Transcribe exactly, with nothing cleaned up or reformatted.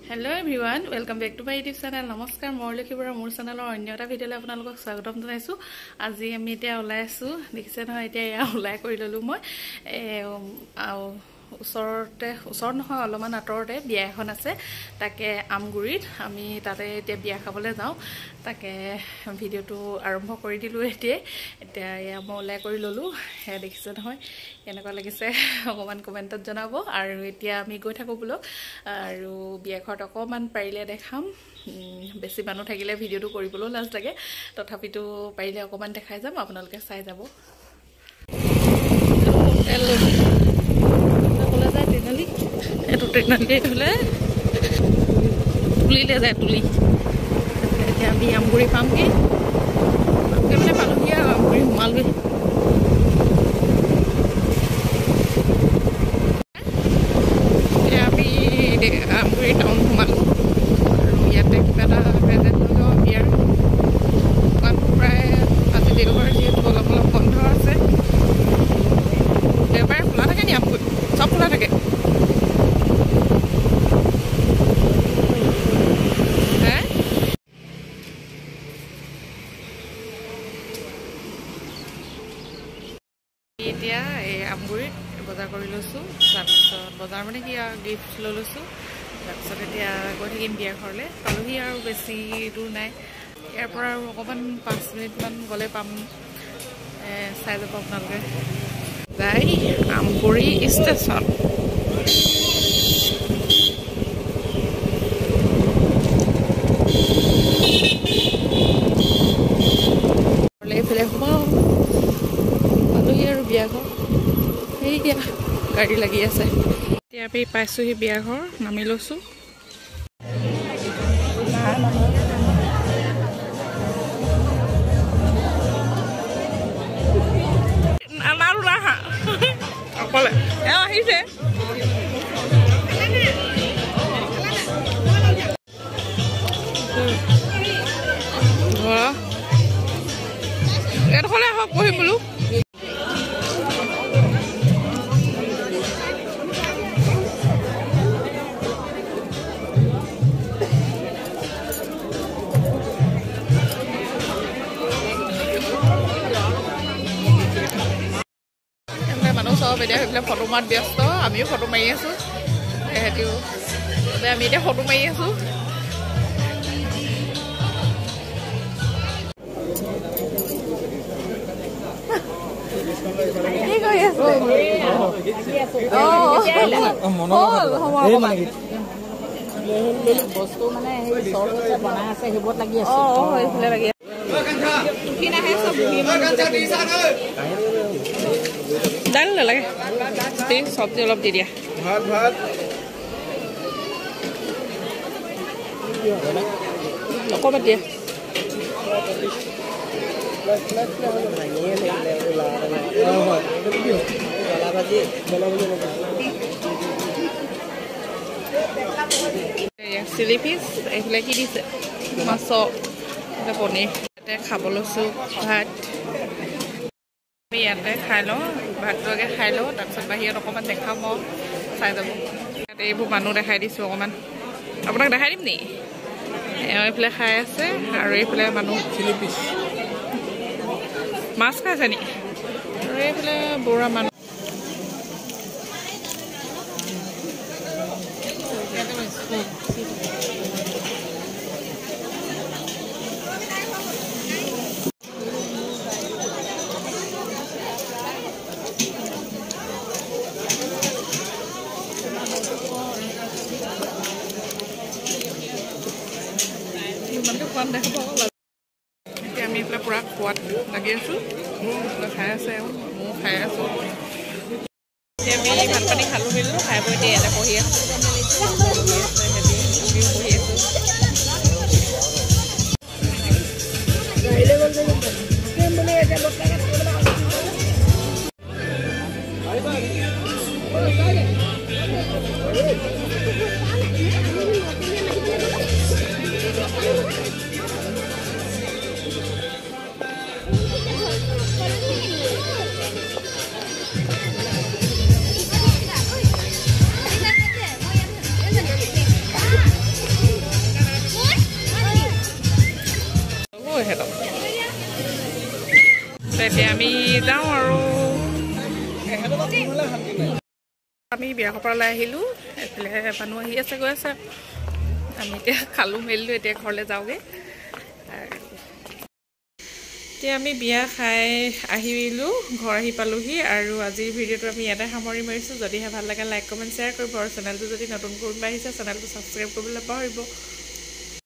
Hello everyone, welcome back to my YouTube channel. Namaskar, মই লক্ষীপুৰৰ মোৰ চেনেলৰ অন্য এটা ভিডিঅ'লৈ আপোনালোকক স্বাগতম জনাইছো। আজি আমি এতিয়া ওলাই আছো। দেখিছে নহয় এতিয়া এয়া ওলাই কৰি ললো মই। ওচৰতে ওচৰ নহয় অলপমান আঁতৰতে বিয়া এখন আছে। তাকে আমগুৰিত আমি তাতে এতিয়া বিয়া খাবলৈ যাওঁ। তাকে ভিডিঅ'টো আৰম্ভ কৰি দিলো এতিয়া। এতিয়া এয়া মই ওলাই কৰি ললো। হে দেখিছে নহয় কেনেকুৱা লাগিছে অকমান কমেন্টত জনাব আৰু এতিয়া আমি গৈ থাকো বুলো আৰু বিয়া ঘৰত অকমান পাৰিলে দেখাম। বেছি মানুহ থাকিলে ভিডিঅ'টো কৰিবলৈ লাজ লাগে। তথাপিতো পাৰিলে অকমান দেখাই যাম আপোনালোকে চাই যাব। এটো টেকনিক্যালি হলে তুলিলে যায় তুলি এতিয়া আমি আমগুৰি পামগে মানে পালোহি আৰু আমগুৰি সোমালগৈ আমি আমগুৰি টাউন সোমালো আৰু ইয়াতে কিবা এটা প্ৰেজেণ্ট লৈ যাওঁ বিয়াৰ দোকানটো প্ৰায় আজি দেওবাৰ যিহেতু অলপ অলপ বন্ধ আছে দেওবাৰে খোলা থাকে নি আমগুৰি চব খোলা থাকে এতিয়া এই আমগুৰিত বজাৰ কৰি লৈছো তাৰপিছত বজাৰ মানে কি গিফ্ট লৈ লৈছো তাৰপিছত এতিয়া গৈ থাকিম বিয়া ঘৰলৈ পালোহি আৰু বেছি দূৰ নাই ইয়াৰ পৰা আৰু অকণমান পাঁচ মিনিটমান গ'লে পাম চাই যাব আপোনালোকে যাই আমগুৰি ষ্টেচন এইফালে সোমাওঁ বিয়া ঘৰ সেইয়া গাড়ী লাগি আছে এতিয়া আমি পাইছোহি বিয়া ঘৰ নামি লৈছো আমাৰো নাহা অকলে এওঁ আহিছে এডোখৰলৈ আহক বহিম বোলো চব এতিয়া সেইবিলাক ফটো মাত ব্যস্ত আমিও ফটো মাৰি আছো সিহঁতিও আমি এতিয়া ফটো মাৰি আছো কি কৰি আছো বস্তু মানে বনাই আছে সেইবোৰত লাগি আছে এইফালে লাগি আছে দাইল নালাগে চব্জি অলপ দি দিয়া ভাত ভাত অকণমান দিয়ে চিলি ফিচ এইফালে কি দিছে মাছ পনীৰ ইয়াতে খাব লৈছো ভাত আমি ইয়াতে খাই লওঁ ভাতটোকে খাই লওঁ তাৰপিছত বাহিৰত অকণমান দেখাম মই চাই যাব ইয়াতে এইবোৰ মানুহ দেখাই দিছোঁ অকণমান আপোনাক দেখাই দিম নি এওঁ এইফালে খাই আছে আৰু এইফালে মানুহ চিলি পিচ মাছ খাইছে নি আৰু এইফালে বুঢ়া মানুহ এতিয়া আমি এইফালে পুৰা খোৱাত লাগি আছো খাই আছে ময়ো খাই আছো এতিয়া আমি ভাত পানী খালো মেলিলো খাই বৈ এতিয়া ইয়াতে বহি আছো বহি আছে সিহঁতি বহি আছো এতিয়া আমি যাওঁ আৰু আমি বিয়া খবৰলৈ আহিলোঁ এইফালে মানুহ আহি আছে গৈ আছে আমি এতিয়া খালোঁ মেলিলোঁ এতিয়া ঘৰলৈ যাওঁগৈ এতিয়া আমি বিয়া খাই আহিলোঁ ঘৰ আহি পালোঁহি আৰু আজিৰ ভিডিঅ'টো আমি ইয়াতে সামৰি মাৰিছোঁ যদিহে ভাল লাগে লাইক কমেণ্ট শ্বেয়াৰ কৰিব আৰু চেনেলটো যদি নতুন কোনোবা আহিছে চেনেলটো ছাবস্ক্ৰাইব কৰিবলৈ পাহৰিব